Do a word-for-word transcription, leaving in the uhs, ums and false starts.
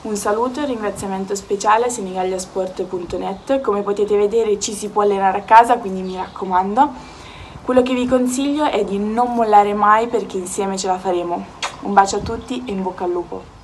Un saluto e un ringraziamento speciale a senigalliasport punto net. Come potete vedere ci si può allenare a casa, quindi mi raccomando. Quello che vi consiglio è di non mollare mai perché insieme ce la faremo. Un bacio a tutti e in bocca al lupo.